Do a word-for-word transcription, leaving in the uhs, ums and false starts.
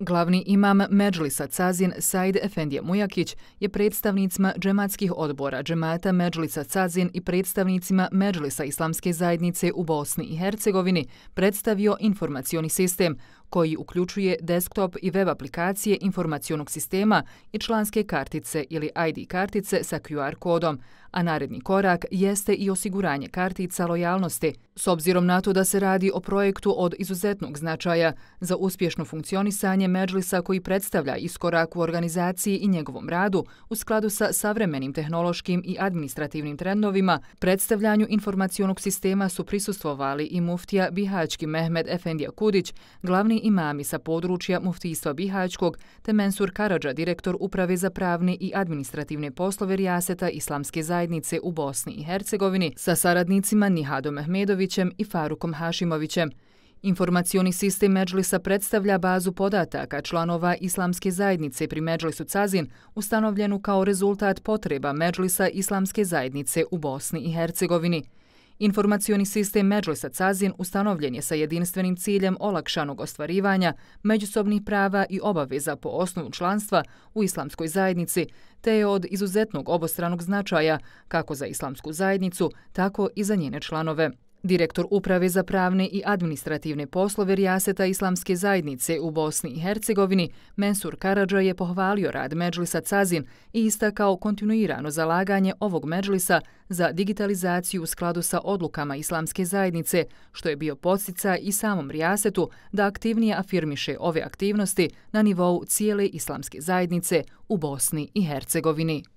Glavni imam Medžlisa Cazin Said Efendija Mujakić je predstavnicima džematskih odbora džemata Medžlisa Cazin i predstavnicima Medžlisa Islamske zajednice u Bosni i Hercegovini predstavio informacioni sistem koji uključuje desktop i web aplikacije informacionog sistema i članske kartice ili I D kartice sa Q R kodom, a naredni korak jeste i osiguranje kartica lojalnosti, s obzirom na to da se radi o projektu od izuzetnog značaja za uspješno funkcionisanje Medžlisa koji predstavlja iskorak u organizaciji i njegovom radu u skladu sa savremenim tehnološkim i administrativnim trendovima. Predstavljanju informacionog sistema su prisustvovali i muftija Bihaćki Mehmed Efendija Kudić, glavni imami sa područja muftijstva Bihaćkog, te Mensur Karadža, direktor Uprave za pravne i administrativne poslove Rijaseta Islamske zajednice u Bosni i Hercegovini, sa saradnicima Nihadom Ahmedovićem i Farukom Hašimovićem. Informacioni sistem Medžlisa predstavlja bazu podataka članova Islamske zajednice pri Medžlisu Cazin, ustanovljenu kao rezultat potreba Medžlisa Islamske zajednice u Bosni i Hercegovini. Informacioni sistem Medžlisa Cazin ustanovljen je sa jedinstvenim ciljem olakšanog ostvarivanja međusobnih prava i obaveza po osnovu članstva u Islamskoj zajednici, te je od izuzetnog obostranog značaja kako za Islamsku zajednicu, tako i za njene članove. Direktor Uprave za pravne i administrativne poslove Rijaseta Islamske zajednice u Bosni i Hercegovini, Mensur Karadža, je pohvalio rad Medžlisa Cazin i istakao kontinuirano zalaganje ovog Medžlisa za digitalizaciju u skladu sa odlukama Islamske zajednice, što je bio podsticaj i samom Rijasetu da aktivnije afirmiše ove aktivnosti na nivou cijele Islamske zajednice u Bosni i Hercegovini.